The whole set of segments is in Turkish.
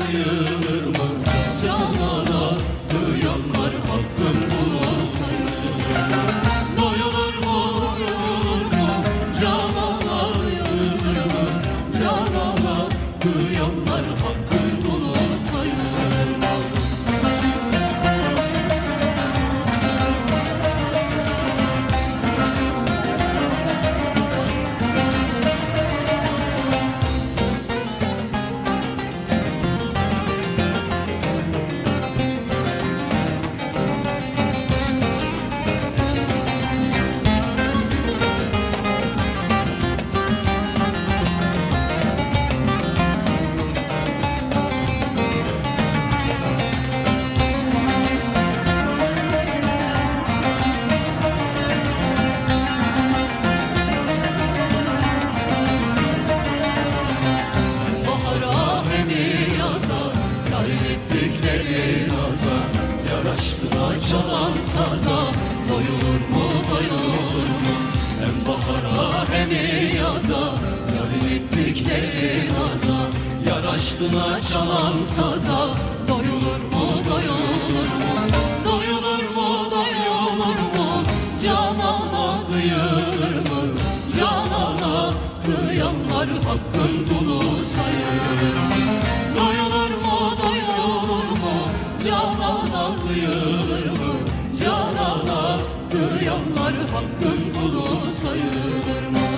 kıyılır mı? Canana kıyanlar hakkın kulu sayılır. Doyulur mu, doyulur mu? Canana kıyılır mı? Canana kıyanlar hakkın kulu sayılır mı? Aşkına çalan saza doyulur mu, doyulur mu? Hem bahara hem yaza yarın ettikleri naza. Yar aşkına çalan saza doyulur mu, doyulur mu? Doyulur mu, doyulur mu? Canana kıyılır mı? Canana kıyanlar hakkın kulu sayılır mı? Doyulur mu, doyulur mu? Canana kıyılır mı? Canana kıyanlar hakkın kulu sayılır mı?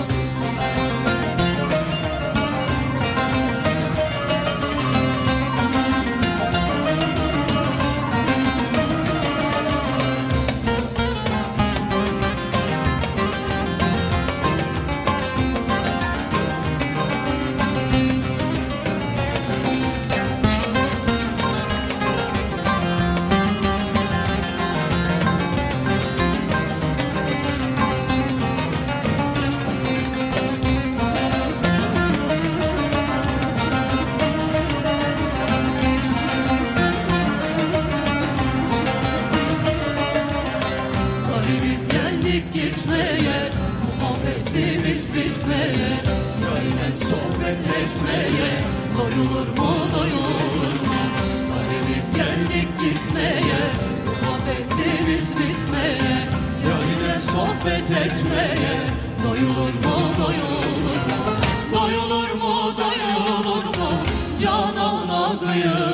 Biz geldik gitmeye, muhabbetimiz bitmeye, yarinen sohbet etmeye, doyulur mu, doyulur mu? Biz geldik gitmeye, muhabbetimiz bitmeye, yarinen sohbet etmeye, doyulur mu, doyulur mu? Doyulur mu, doyulur mu? Canana kıyılır